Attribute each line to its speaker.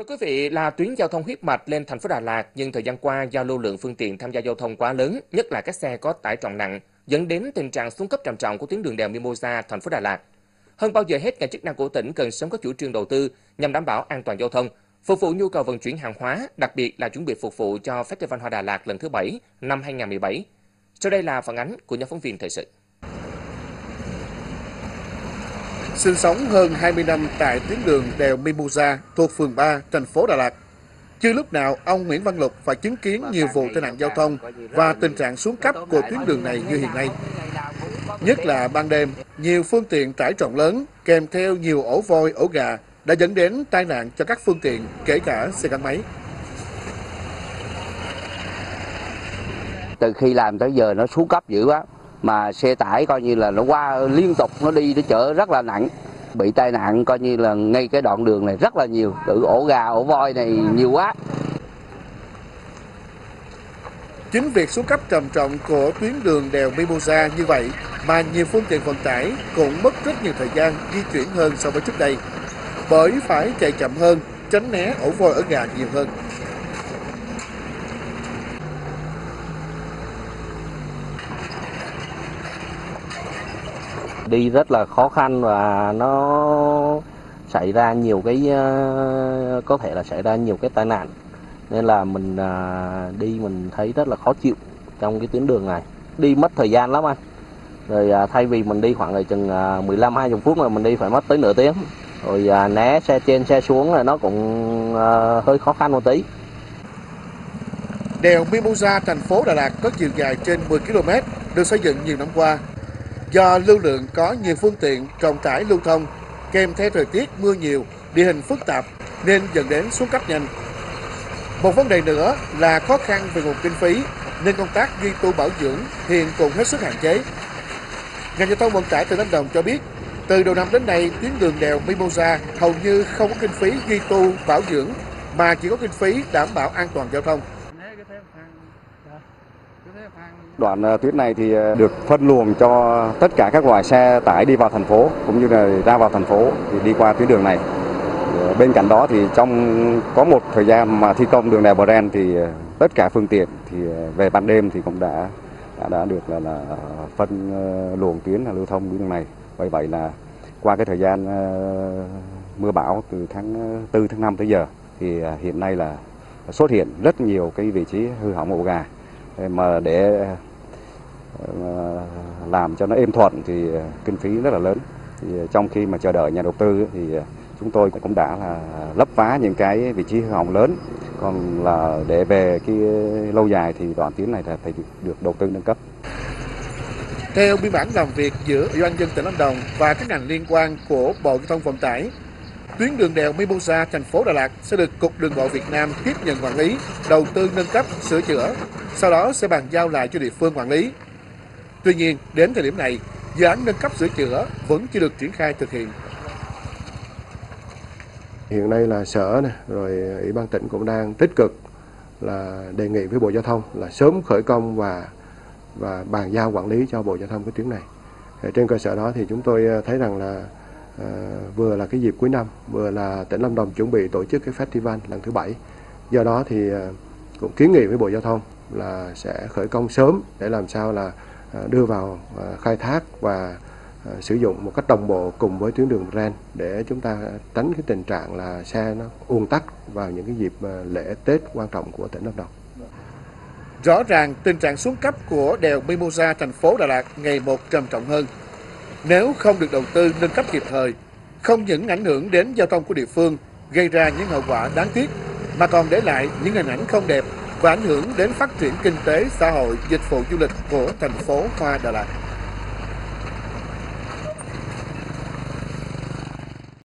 Speaker 1: quý vị, là tuyến giao thông huyết mạch lên thành phố Đà Lạt, nhưng thời gian qua do lưu lượng phương tiện tham gia giao thông quá lớn, nhất là các xe có tải trọng nặng, dẫn đến tình trạng xuống cấp trầm trọng của tuyến đường đèo Mimosa, thành phố Đà Lạt. Hơn bao giờ hết, ngành chức năng của tỉnh cần sớm có chủ trương đầu tư nhằm đảm bảo an toàn giao thông, phục vụ nhu cầu vận chuyển hàng hóa, đặc biệt là chuẩn bị phục vụ cho Festival Hoa Đà Lạt lần thứ 7 năm 2017. Sau đây là phản ánh của nhóm phóng viên thời sự.
Speaker 2: Sinh sống hơn 20 năm tại tuyến đường đèo Mimosa thuộc phường 3, thành phố Đà Lạt. Chưa lúc nào ông Nguyễn Văn Lục phải chứng kiến nhiều vụ tai nạn giao thông và tình trạng xuống cấp của tuyến đường này như hiện nay. Nhất là ban đêm, nhiều phương tiện tải trọng lớn kèm theo nhiều ổ voi, ổ gà đã dẫn đến tai nạn cho các phương tiện, kể cả xe gắn máy.
Speaker 3: Từ khi làm tới giờ nó xuống cấp dữ quá, mà xe tải coi như là nó qua liên tục, nó đi nó chở rất là nặng, bị tai nạn coi như là ngay cái đoạn đường này rất là nhiều, từ ổ gà, ổ voi này nhiều quá.
Speaker 2: Chính việc xuống cấp trầm trọng của tuyến đường đèo Mimosa như vậy mà nhiều phương tiện vận tải cũng mất rất nhiều thời gian di chuyển hơn so với trước đây, bởi phải chạy chậm hơn, tránh né ổ voi ổ gà nhiều hơn.
Speaker 3: Đi rất là khó khăn và nó xảy ra nhiều cái, có thể là xảy ra nhiều cái tai nạn, nên là mình đi mình thấy rất là khó chịu trong cái tuyến đường này, đi mất thời gian lắm anh. Rồi thay vì mình đi khoảng chừng 15-20 phút mà mình đi phải mất tới nửa tiếng, rồi né xe trên xe xuống là nó cũng hơi khó khăn một tí.
Speaker 2: Đèo Mimosa, thành phố Đà Lạt có chiều dài trên 10 km, được xây dựng nhiều năm qua. Do lưu lượng có nhiều phương tiện trọng tải lưu thông, kèm theo thời tiết mưa nhiều, địa hình phức tạp nên dẫn đến xuống cấp nhanh. Một vấn đề nữa là khó khăn về nguồn kinh phí, nên công tác duy tu bảo dưỡng hiện cũng hết sức hạn chế. Ngành giao thông vận tải tỉnh Lâm Đồng cho biết, từ đầu năm đến nay, tuyến đường đèo Mimosa hầu như không có kinh phí duy tu bảo dưỡng, mà chỉ có kinh phí đảm bảo an toàn giao thông.
Speaker 4: Đoạn tuyến này thì được phân luồng cho tất cả các loại xe tải đi vào thành phố cũng như là ra vào thành phố thì đi qua tuyến đường này. Bên cạnh đó thì trong có một thời gian mà thi công đường đèo Bren thì tất cả phương tiện thì về ban đêm thì cũng đã được là phân luồng tuyến là lưu thông tuyến đường này. Bởi vậy là qua cái thời gian mưa bão từ tháng 4 tháng 5 tới giờ thì hiện nay là xuất hiện rất nhiều cái vị trí hư hỏng ổ gà, mà để làm cho nó êm thuận thì kinh phí rất là lớn. Thì trong khi mà chờ đợi nhà đầu tư thì chúng tôi cũng đã là lấp vá những cái vị trí hư hỏng lớn, còn là để về cái lâu dài thì đoạn tuyến này là phải được đầu tư nâng cấp.
Speaker 2: Theo biên bản làm việc giữa Ủy ban nhân dân tỉnh Lâm Đồng và các ngành liên quan của Bộ Giao thông Vận tải, tuyến đường đèo Mimosa, thành phố Đà Lạt sẽ được Cục Đường bộ Việt Nam tiếp nhận quản lý, đầu tư nâng cấp, sửa chữa, sau đó sẽ bàn giao lại cho địa phương quản lý. Tuy nhiên, đến thời điểm này, dự án nâng cấp sửa chữa vẫn chưa được triển khai thực hiện.
Speaker 5: Hiện nay là Sở này, rồi Ủy ban tỉnh cũng đang tích cực là đề nghị với Bộ Giao thông là sớm khởi công và bàn giao quản lý cho Bộ Giao thông cái tuyến này. Trên cơ sở đó thì chúng tôi thấy rằng là vừa là cái dịp cuối năm, vừa là tỉnh Lâm Đồng chuẩn bị tổ chức cái festival lần thứ 7. Do đó thì cũng kiến nghị với Bộ Giao thông là sẽ khởi công sớm để làm sao là đưa vào khai thác và sử dụng một cách đồng bộ cùng với tuyến đường Bren để chúng ta tránh cái tình trạng là xe nó ùn tắc vào những cái dịp lễ Tết quan trọng của tỉnh Lâm Đồng.
Speaker 2: Rõ ràng tình trạng xuống cấp của đèo Mimosa, thành phố Đà Lạt ngày một trầm trọng hơn. Nếu không được đầu tư nâng cấp kịp thời, không những ảnh hưởng đến giao thông của địa phương, gây ra những hậu quả đáng tiếc, mà còn để lại những hình ảnh không đẹp và ảnh hưởng đến phát triển kinh tế, xã hội, dịch vụ du lịch của thành phố Hoa Đà Lạt.